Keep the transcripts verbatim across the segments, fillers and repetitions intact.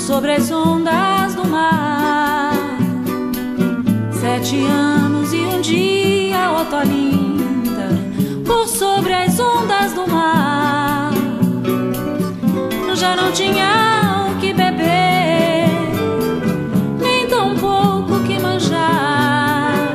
sobre as ondas do mar. Sete anos e um dia, ó tua linda, por sobre as ondas do mar. Já não tinha o que beber, nem tão pouco que manjar.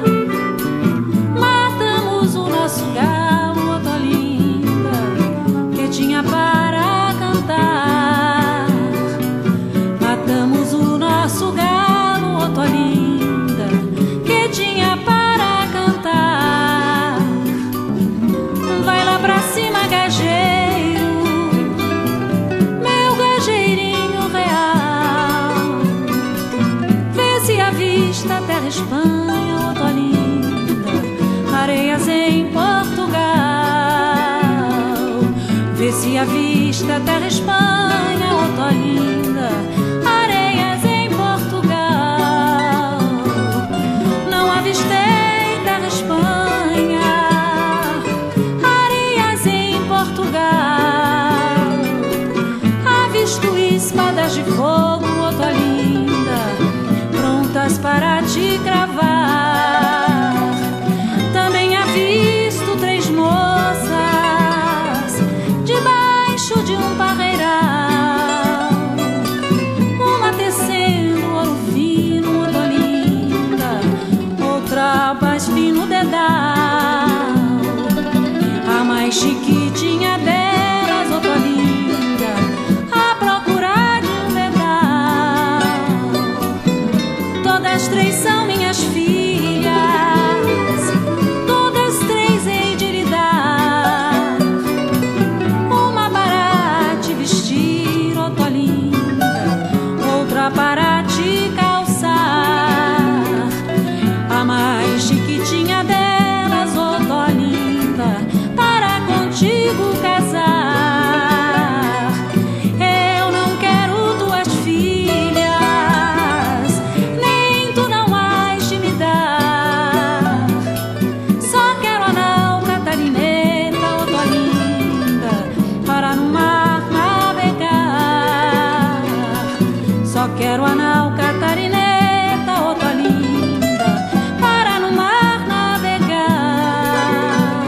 Matamos o nosso galo, ó tua linda, que tinha para cantar. Matamos o nosso galo, ó tua linda, que tinha para cantar. Vai lá pra cima, gajeiro, meu gajeirinho real. Vê se avista a terra Espanha, ó tua linda, areias em Portugal. Vê se avista a terra Espanha, ó tua linda, areias em Portugal. Não avistei terra Espanha, areias em Portugal. Avisto espadas de fogo, ó tua linda, prontas para te cravar. Também avisto três moças debaixo de um parreiral, uma tecendo ouro fino, ó tua linda, outra mais fino dedal. A mais chiquitinha delas, ó tua linda, à procura de um dedal. Todas três são minhas filhas, todas três hei de lhe dar uma para te vestir, ó tua linda, outra para te calçar. A mais chiquitinha delas, ó tua linda, para contigo casar. Eu não quero tuas filhas, nem tu não has de me dar. Só quero a nau catarineta, ó tua linda, para no mar navegar. Só quero a nau catarineta, ó tua linda, para no mar navegar.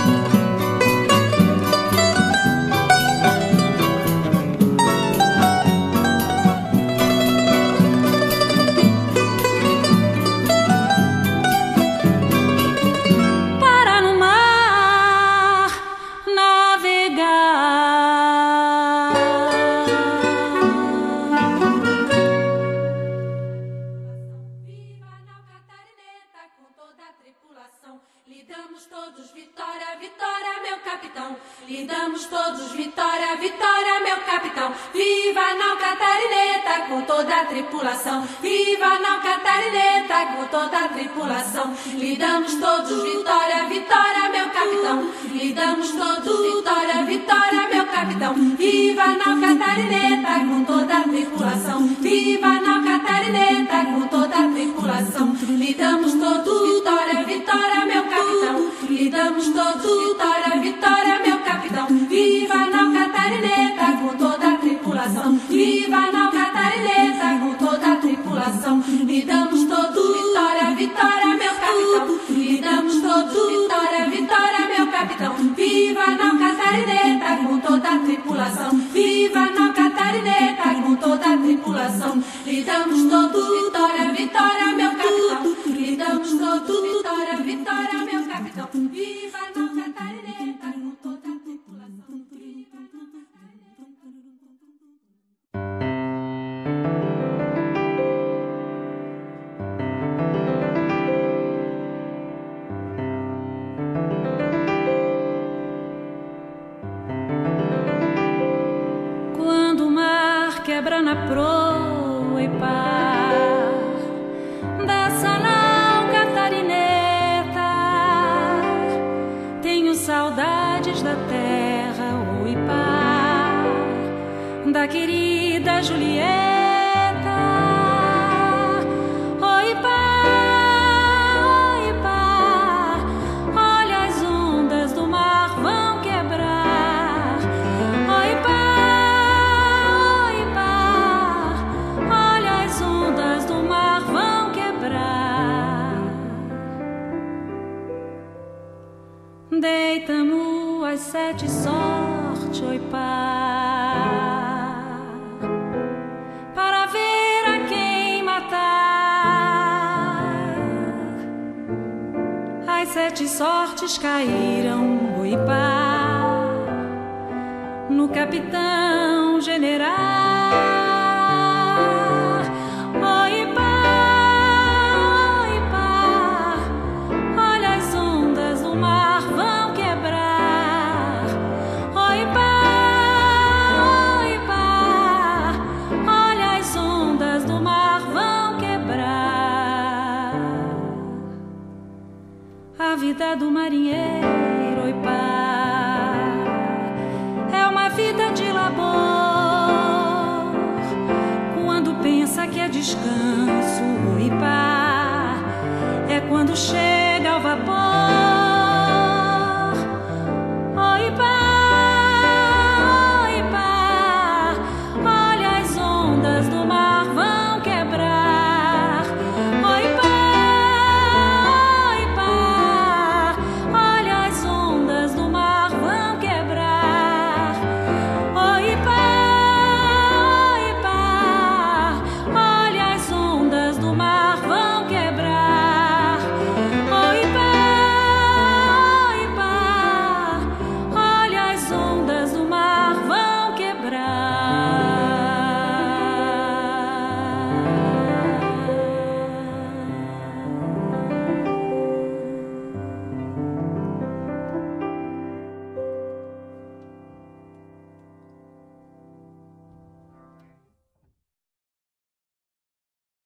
Para no mar navegar. Viva a nau catarineta com toda a tripulação. Lhe damos todos vitória, vitória, meu capitão. Lhe damos todos vitória, vitória, meu capitão. Viva a nau catarineta com toda a tripulação. Viva a nau catarineta com toda a tripulação. Lhe damos todos vitória, vitória, meu capitão. Lhe damos todos vitória, vitória, meu capitão. Viva a nau catarineta com toda a tripulação. Viva a nau catarineta com toda a tripulação. Lhe damos todos vitória, vitória, meu capitão. Lhe damos todos vitória, vitória, meu capitão. Viva a nau catarineta com toda a tripulação. Viva a nau catarineta com toda a tripulação. Lhe damos todos vitória, vitória, meu capitão. Lhe damos todos vitória, vitória, meu capitão. Viva a nau catarineta com toda a tripulação. Viva a nau catarineta com toda a tripulação. Lhe damos todos vitória, vitória, meu capitão. Lhe damos todos vitória, vitória, meu capitão. Viva a nau catarineta com toda a tripulação. Quando o mar quebra na proa e par dessa nau catarineta, tenho saudades da terra, oi par, da querida Julieta. Oi par, oi par, olha as ondas do mar vão quebrar. Oi par, oi par, as sete sorte, oi par, para ver a quem matar. As sete sortes caíram, oi par, no capitão general. A vida do marinheiro